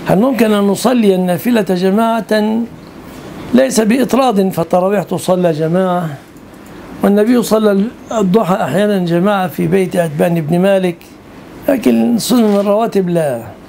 هل ممكن أن نصلي النافلة جماعة ليس بإطراد، فالتراويح تصلى جماعة، والنبي صلى الضحى أحيانا جماعة في بيت عتبان بن مالك، لكن سنن الرواتب لا.